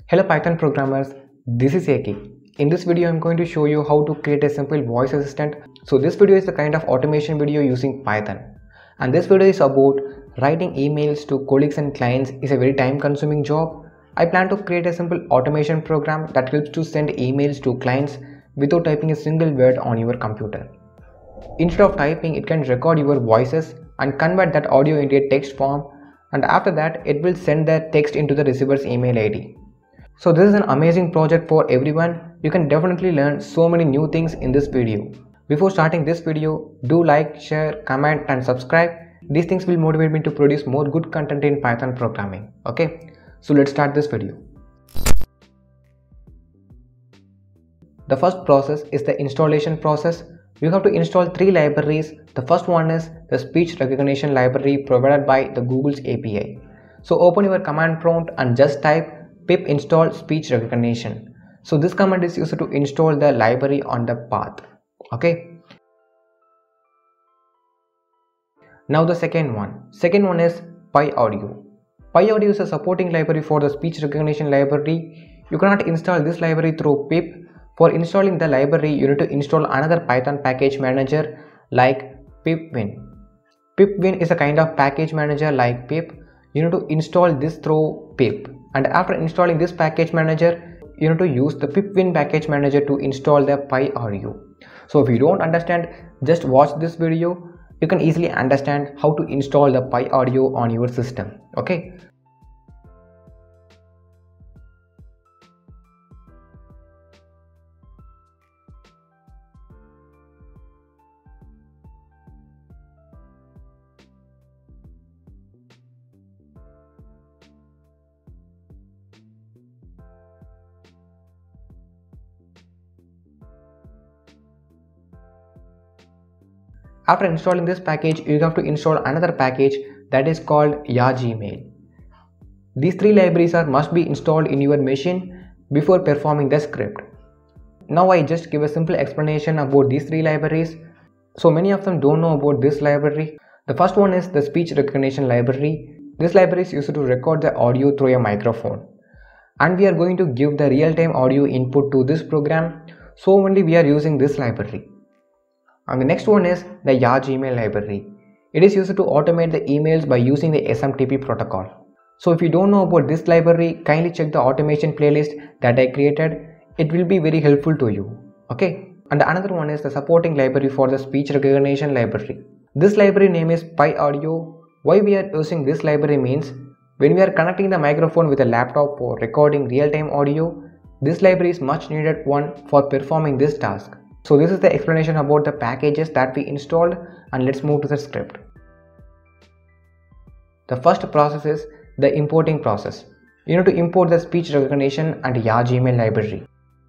Hello Python programmers, this is Eki. In this video I'm going to show you how to create a simple voice assistant. So this video is the kind of automation video using Python. And this video is about writing emails to colleagues and clients is a very time consuming job. I plan to create a simple automation program that helps to send emails to clients without typing a single word on your computer. Instead of typing, it can record your voices and convert that audio into a text form, and after that it will send the text into the receiver's email ID. So this is an amazing project for everyone. You can definitely learn so many new things in this video. Before starting this video, do like, share, comment and subscribe. These things will motivate me to produce more good content in Python programming. Okay, so let's start this video. The first process is the installation process. You have to install 3 libraries. The first one is the speech recognition library provided by the Google's API. So open your command prompt and just type pip install speech recognition. So this command is used to install the library on the path. Okay. Now the second one is PyAudio. PyAudio is a supporting library for the speech recognition library. You cannot install this library through pip. For installing the library, you need to install another Python package manager like pipwin. Pipwin is a kind of package manager like pip. You need to install this through pip, and after installing this package manager, you need to use the pipwin package manager to install the PyAudio. So if you don't understand, just watch this video. You can easily understand how to install the PyAudio on your system. Okay. After installing this package, you have to install another package that is called yagmail. These 3 libraries must be installed in your machine before performing the script. Now I just give a simple explanation about these 3 libraries. So many of them don't know about this library. The first one is the speech recognition library. This library is used to record the audio through a microphone. And we are going to give the real-time audio input to this program. So only we are using this library. And the next one is the yagmail library. It is used to automate the emails by using the SMTP protocol. So if you don't know about this library, kindly check the automation playlist that I created. It will be very helpful to you. Okay. And another one is the supporting library for the speech recognition library. This library name is PyAudio. Why we are using this library means when we are connecting the microphone with a laptop for recording real-time audio, this library is much needed one for performing this task. So this is the explanation about the packages that we installed, and let's move to the script. The first process is the importing process. You need to import the speech recognition and yagmail library.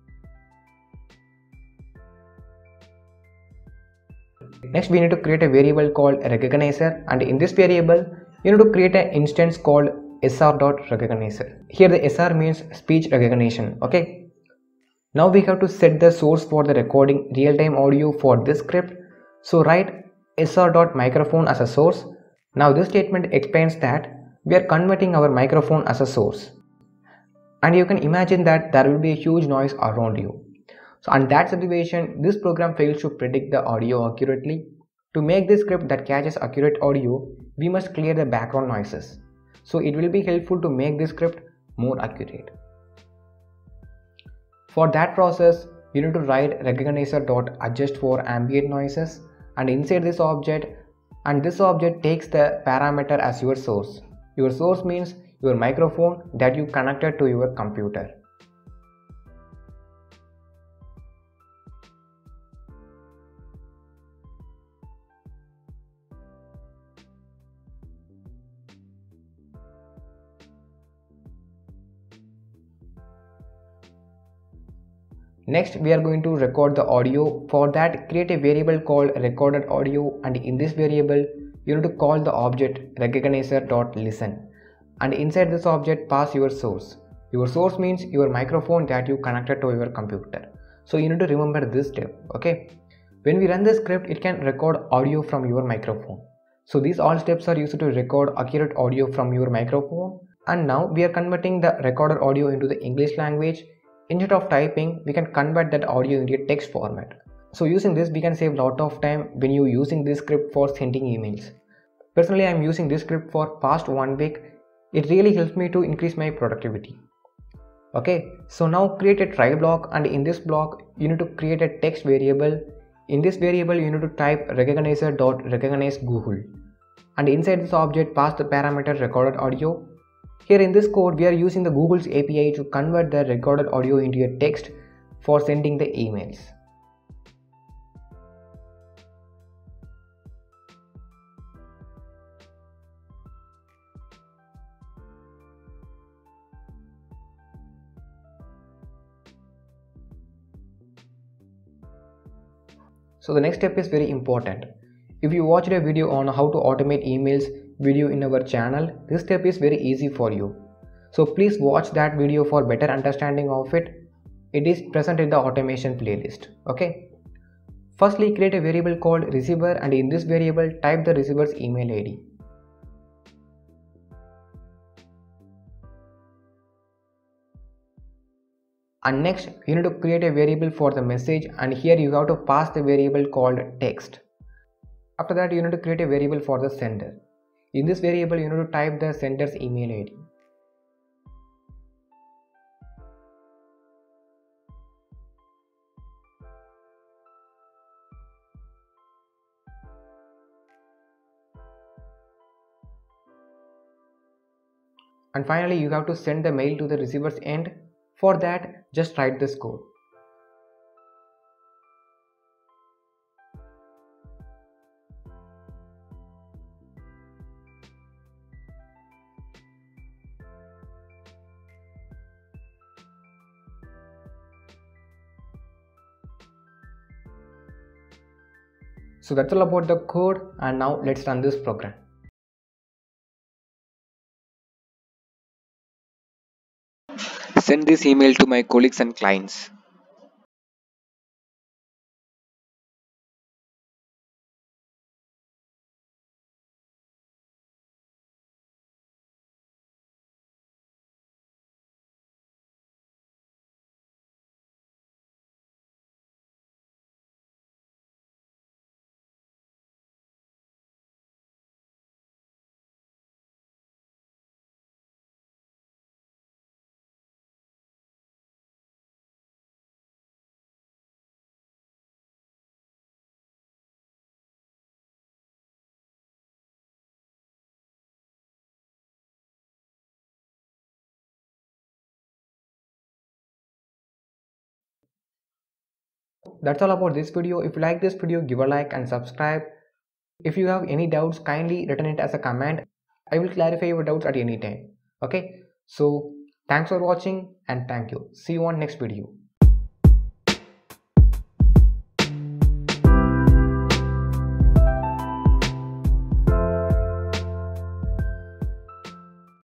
Next we need to create a variable called recognizer, and in this variable you need to create an instance called sr.recognizer. Here the sr means speech recognition. Okay. Now we have to set the source for the recording real-time audio for this script. So write sr.microphone as a source. Now this statement explains that we are converting our microphone as a source. And you can imagine that there will be a huge noise around you. So in that situation, this program fails to predict the audio accurately. To make this script that catches accurate audio, we must clear the background noises. So it will be helpful to make this script more accurate. For that process, you need to write recognizer.adjust for ambient noises, and inside this object, and this object takes the parameter as your source. Your source means your microphone that you connected to your computer. Next we are going to record the audio. For that, create a variable called recorded audio, and in this variable you need to call the object recognizer.listen, and inside this object pass your source. Your source means your microphone that you connected to your computer. So you need to remember this step. Okay. When we run the script, it can record audio from your microphone. So these all steps are used to record accurate audio from your microphone. And now we are converting the recorded audio into the English language. Instead of typing, we can convert that audio into a text format. So using this, we can save a lot of time when you using this script for sending emails. Personally, I am using this script for past 1 week. It really helps me to increase my productivity. Okay, so now create a try block, and in this block you need to create a text variable. In this variable you need to type recognizer.recognize Google, and inside this object pass the parameter recorded audio. Here in this code we are using the Google's API to convert the recorded audio into a text for sending the emails. So the next step is very important. If you watched a video on how to automate emails video in our channel, this step is very easy for you. So please watch that video for better understanding of it. It is present in the automation playlist. Okay. Firstly, create a variable called receiver, and in this variable type the receiver's email ID. And next you need to create a variable for the message, and here you have to pass the variable called text. After that you need to create a variable for the sender. In this variable you need to type the sender's email ID. And finally you have to send the mail to the receiver's end. For that, just write this code. So that's all about the code, and now let's run this program. Send this email to my colleagues and clients. That's all about this video. If you like this video, give a like and subscribe. If you have any doubts, kindly return it as a comment. I will clarify your doubts at any time. Okay, so thanks for watching and thank you. See you on next video.